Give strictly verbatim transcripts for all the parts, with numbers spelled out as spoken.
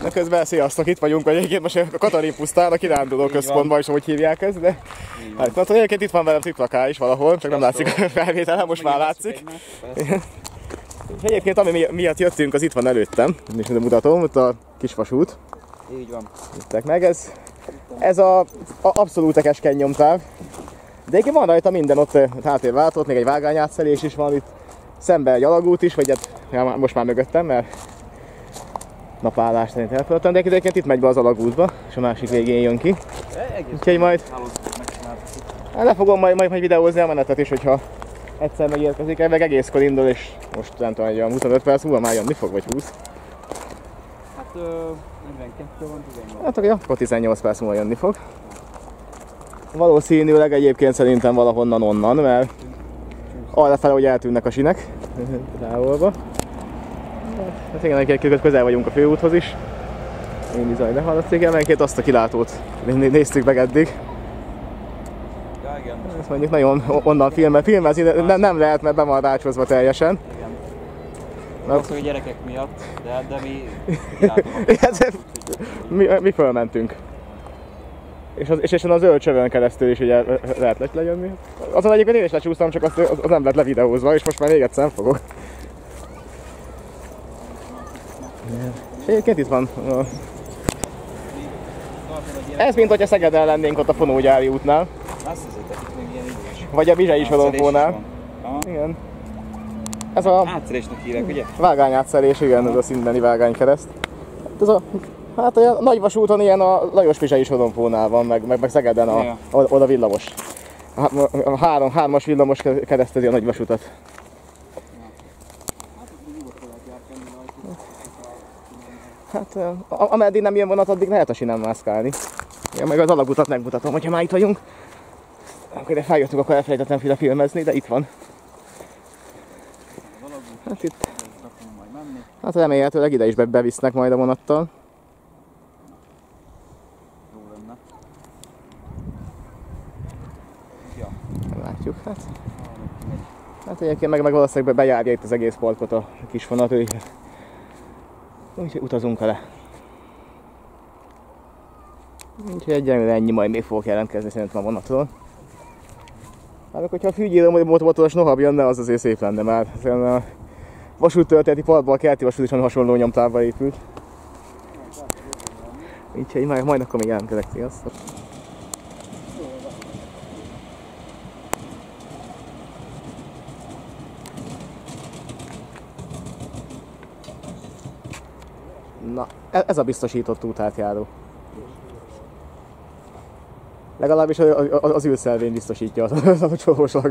Na közben sziasztok, itt vagyunk egyébként most a Katalin pusztán, a kiránduló központban is, hogy hívják ezt, de hát, hát egyébként itt van velem Triplaká is valahol, csak nem látszik a felvételen, most már látszik. Egyébként ami miatt jöttünk, az itt van előttem, és mutatom, ott a kisvasút. Így van. Jöttek meg, ez, ez a, a abszolút keskeny nyomtáv. De egyébként van rajta minden, ott háttérváltó, még egy vágányátszelés is van itt. Szemben egy alagút is, vagy hát ja, most már mögöttem, mert napállás szerint elfelejtettem, de egyébként itt megy be az alagútba, és a másik végén jön ki. Úgyhogy majd le fogom majd, majd, majd videózni a menetet is, hogyha egyszer megérkezik, meg egészkor indul, és most nem tudom, hogy huszonöt perc múlva már jönni fog, vagy húsz. Hát negyvenkettő van, tizennyolc. Hát akkor tizennyolc perc múlva jönni fog. Valószínűleg egyébként szerintem valahonnan onnan, mert arra fel, hogy eltűnnek a sinek távolba. Hát igen, egyébként közel vagyunk a főúthoz is. Én bizony, de hallatszik, elmenként azt a kilátót néztük meg eddig. Ja, igen. Ezt mondjuk nagyon onnan filme, filmezni, de nem lehet, mert be van rácsozva teljesen. Igen. Na, azt, hogy a gyerekek miatt, de, de mi mi, mi fölmentünk. És, az, és ezen a zöld csövön keresztül is ugye lehet lejönni. Azon egyébként én is lecsúsztam, csak azt, az nem lett levideózva, és most már még egyszer nem fogok. És egyébként itt van. Ez mint hogyha Szegeden lennénk ott a Fonógyári útnál. Azt hiszétek, itt még ilyen idős. Vagy a Vizsai Solompónál. Igen. Ez a átszerésnek hívják, ugye? vágányátszerés, igen, ez a szintbeni vágánykereszt. Ez a, hát a nagyvasúton ilyen a Lajos Vizsai Solompónál van, meg, meg, meg Szegeden a, ja. oda villamos. A, a három, hármas villamos keresztezi a nagyvasutat. Hát ameddig nem jön vonat, addig lehet a sinen mászkálni. Ja, meg az alagutat megmutatom, hogyha már itt vagyunk. Amikor ide feljöttünk, akkor elfelejtettem féle filmezni, de itt van. Hát itt. Hát remélhetőleg ide is bevisznek majd a vonattal. Jó lenne. Ja. Látjuk, hát. Hát egyébként meg, meg valószínűleg bejárja itt az egész parkot a kis vonat. Úgyhogy utazunk vele. Úgyhogy egyenlőre ennyi, majd még fogok jelentkezni szerintem a vonatról. Hát hogyha a fűgyíró motoros nohab jönne, az azért szép lenne már. A vasúttörténeti parkban a kerti vasút is hasonló nyomtávba épült. Úgyhogy majd, majd akkor még jelentkezek, sziasztok! Na, ez a biztosított útátjáró. Legalábbis az ülszelvény biztosítja az a csolóslag.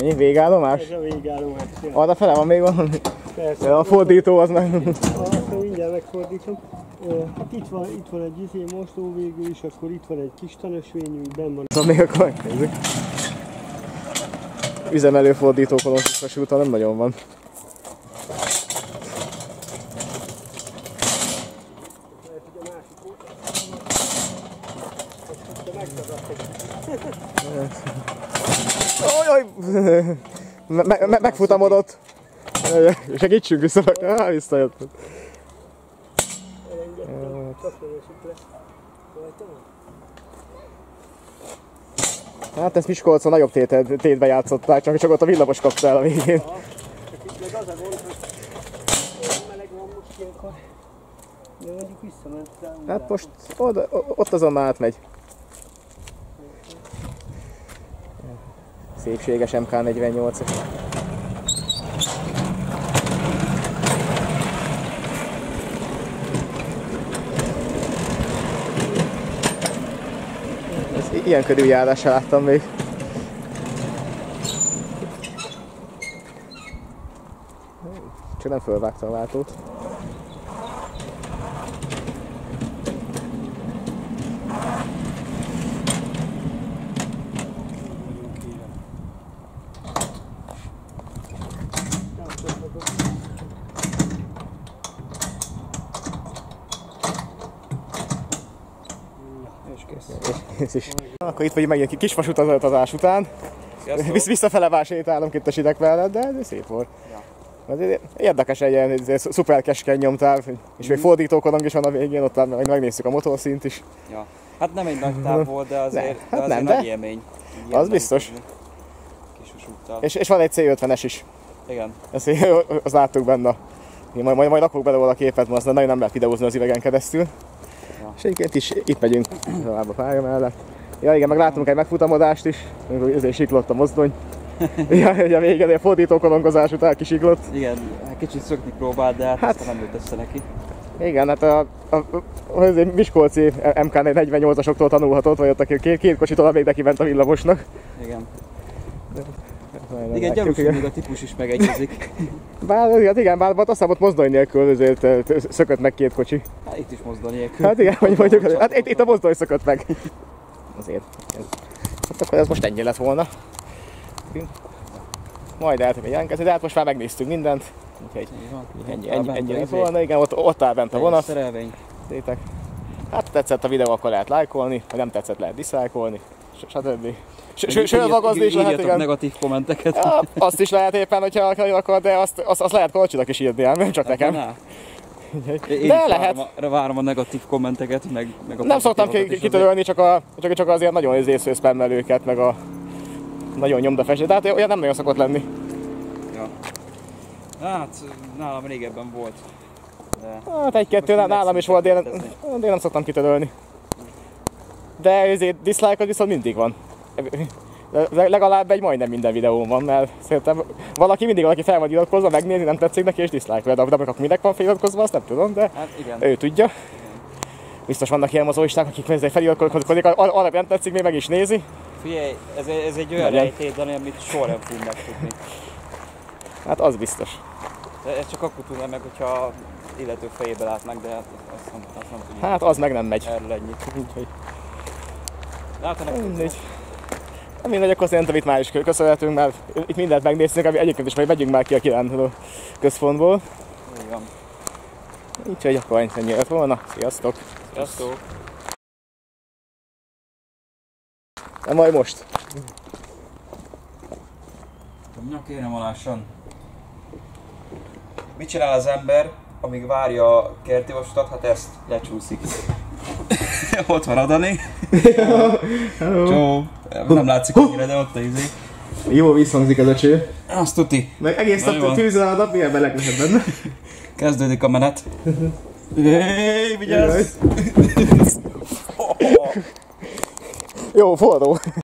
Ennyi? Végállomás? Ez a végállomás. Ja. Arra fele van még valami? Persze. A fordító az meg... Azt mindjárt megfordítom. Hát itt van, itt van egy izé mosdó végül is, akkor itt van egy kis tanösvényünk, benn van. Szóval még akkor nézzük. Üzemelő fordítókolon vasúton nem nagyon van. Ojoj! Me me megfutamodott! Segítsünk vissza! Á, visszajött! Hát ezt Miskolcon nagyobb téted, tétbe játszották, csak, csak ott a villamos kapta el a végén. Aha, csak itt meg az a gond, hogy meleg van most ilyenkor. De mondjuk visszament rá. Hát most oda, ott azon már átmegy. Szépséges em ká negyvennyolc. Ilyen körüljárással láttam még. Csak nem fölvágtam a váltót. És is. Akkor itt vagyunk megint egy kis vasutazás után. Visz, visszafele már sétálom itt a sidek mellett, de ez szép volt. Ja. Érdekes egy ilyen egy szuper keskeny nyomtáv, és még fordítókodunk is van a végén, ott megnéztük a motorszint is. Ja. Hát nem egy nagy táv volt, de azért, ne, de hát azért nem, nagy de élmény. Az biztos. Kis vasúttal. És, és van egy cé ötvenes is. Igen. Ezt azt láttuk benne. Majd, majd, majd rakok bele róla a képet, mert azt nagyon nem lehet videózni az üvegen keresztül. Ja. És egyébként is itt megyünk tovább a pálya mellett. Ja igen, meg látunk egy megfutamodást is, amikor ezért siklott a mozdony. Ja, ugye a végén a fordítókolongozás után kisiklott. Igen, kicsit szökni próbált, de hát, hát nem jött össze neki. Igen, hát a, a, a, a miskolci em ká negyvennyolcasoktól tanulhatott, vagy ott a két, két kocsitól még neki ment a villamosnak. Igen. De, igen, igen gyanús, hogy még a típus is megegyezik. Bár, hát igen, bár azt hiszem ott mozdony nélkül azért szökött meg két kocsi. Hát itt is mozdony nélkül. Hát igen, mondjuk, mondjuk hát itt, itt a mozdony szökött meg. Azért. Hát akkor ez most ennyi lett volna. Majd eltűnik jelentkezni, de hát most már megnéztük mindent. Úgyhogy ennyi, ennyi, ennyi lett volna. Igen, ott, ott áll bent a vonat. Szétek. Hát tetszett a videó, akkor lehet lájkolni, ha nem tetszett, lehet diszlájkolni, stb. Sőlvagozni is lehet, igen. Negatív kommenteket. Ja, azt is lehet éppen, hogyha akar, de azt, azt, azt lehet Kolcsinak is írni, nem csak nekem. Én de lehet. Várom a, várom a negatív kommenteket, meg, meg a nem szoktam kitörölni, csak, a, csak, csak azért nagyon izésző spammelőket, meg a nagyon nyomdafestő, tehát olyan nem nagyon szokott lenni. Ja. Hát nálam régebben volt. De hát egy-kettő nálam is volt, de én, de én nem szoktam kitörölni. De ezért dislike-od viszont mindig van. Legalább egy majdnem minden videón van, mert szerintem valaki mindig valaki fel van iratkozva, megnézi, nem tetszik neki és dislike-vel, de akkor minek van feliratkozva, azt nem tudom, de hát igen. Ő tudja. Igen. Biztos vannak ilyen mozóisták, akik ezzel feliratkozik, arra nem tetszik, még meg is nézi. Figyelj, ez, ez egy olyan rejtély, amit soha nem fogunk megtudni. Hát az biztos. De ez csak akkor tudnám meg, hogyha illető fejébe látnánk, de hát azt nem, azt nem tudjuk. Hát az meg nem megy. Erről ennyit. Úgyhogy... Látanak mindegy. Mindegy, akkor szerintem itt már is köszönhetünk, mert itt mindent megnéztünk, egyébként is majd megyünk már ki a kiránduló központból. Igen. Úgyhogy akkor ennyi lett volna. Sziasztok! Sziasztok! De majd most. Na kérem alássan. Mit csinál az ember, amíg várja a kerti vasutat? Hát ezt lecsúszik. Ott van a Dani. Csó. Nem látszik annyira, de ott a izé. Jó visszhangzik ez a cső. Azt tuti. Meg egész nap tűzzel a nap, milyen meleg lehet benne. Kezdődik a menet. Hey, vigyázz! Jó, forró.